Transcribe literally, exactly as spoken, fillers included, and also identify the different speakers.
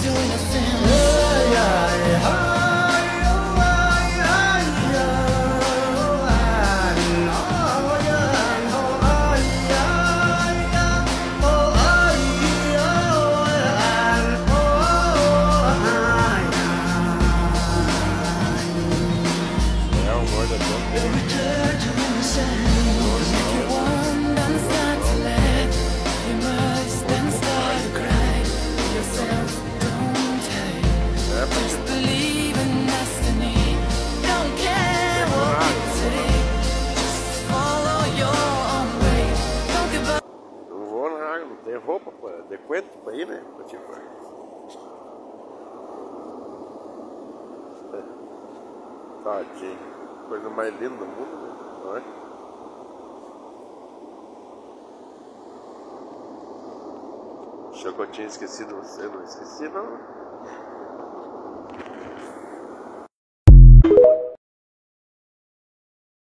Speaker 1: Tem roupa, pô, adequado pra ir, né? Tipo. Tadinho. Coisa mais linda do mundo, né? Não é? Achou que eu tinha esquecido você? Não esqueci, não.